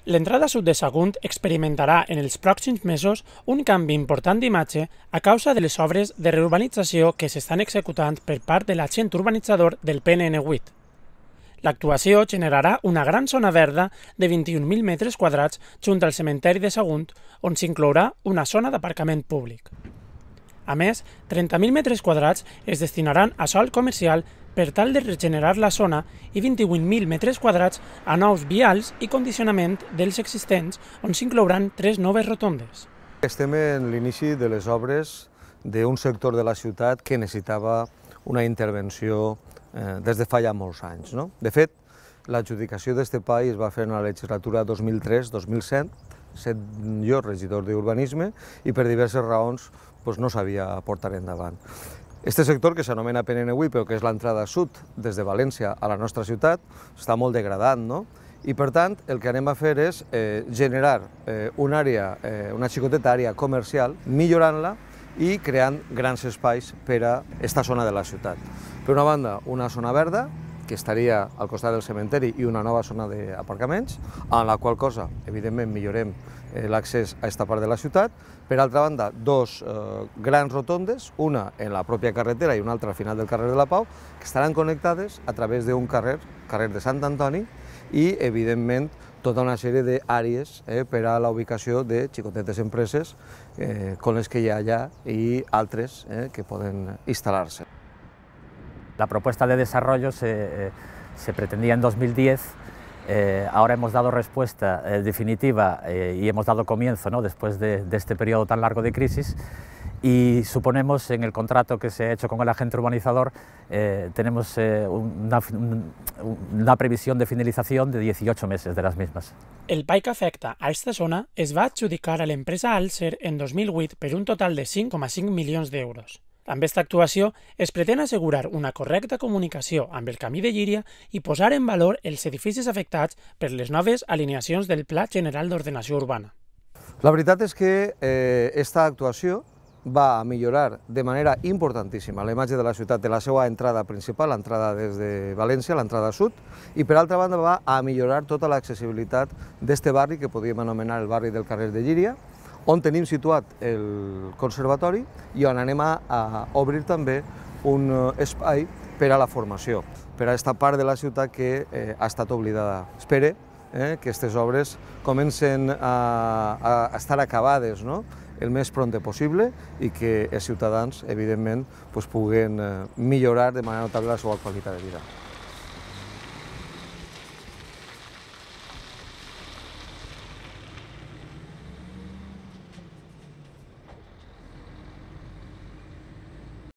L'entrada sud de Sagunt experimentarà en els pròxims mesos un canvi important d'imatge a causa de les obres de reurbanització que s'estan executant per part de l'agent urbanitzador del PNN8. L'actuació generarà una gran zona verda de 21.000 metres quadrats junt al cementeri de Sagunt, on s'inclourà una zona d'aparcament públic. A més, 30.000 metres quadrats es destinaran a sòl comercial per tal de regenerar la zona i 28.000 metres quadrats a nous vials i condicionament dels existents, on s'inclouran 3 noves rotondes. Estem en l'inici de les obres d'un sector de la ciutat que necessitava una intervenció des de fa ja molts anys. De fet, l'adjudicació d'este espai es va fer en la legislatura 2003-2007, sent jo regidor d'Urbanisme, i per diverses raons no sabia portar endavant. Este sector, que s'anomena PNN8, però que és l'entrada sud des de València a la nostra ciutat, està molt degradat, i per tant el que anem a fer és generar una xicoteta àrea comercial, millorant-la i creant grans espais per a aquesta zona de la ciutat. Per una banda, una zona verda, que estaria al costat del cementeri, i una nova zona d'aparcaments, en la qual cosa, evidentment, millorem l'accés a aquesta part de la ciutat. Per altra banda, dos grans rotondes, una en la pròpia carretera i una altra al final del carrer de la Pau, que estaran connectades a través d'un carrer de Sant Antoni, i, evidentment, tota una sèrie d'àrees per a la ubicació de xicotetes empreses com les que hi ha allà i altres que poden instal·lar-se. La propuesta de desarrollo se pretendía en 2010, ahora hemos dado respuesta definitiva y hemos dado comienzo, después de este periodo tan largo de crisis, y suponemos en el contrato que se ha hecho con el agente urbanizador tenemos una previsión de finalización de 18 meses de las mismas. El PAI que afecta a esta zona es va adjudicar a l'empresa Alser en 2008 per un total de 5,5 milions d'euros. Amb aquesta actuació es pretén assegurar una correcta comunicació amb el camí de Llíria i posar en valor els edificis afectats per les noves alineacions del Pla General d'Ordenació Urbana. La veritat és que aquesta actuació va a millorar de manera importantíssima la imatge de la ciutat de la seva entrada principal, l'entrada des de València, l'entrada sud, i per altra banda va a millorar tota l'accessibilitat d'este barri que podríem anomenar el barri del carrer de Llíria, on tenim situat el conservatori i on anem a obrir també un espai per a la formació, per a aquesta part de la ciutat que ha estat oblidada. Espero que aquestes obres comencen a estar acabades el més pront possible i que els ciutadans, evidentment, puguen millorar de manera notable la seva qualitat de vida.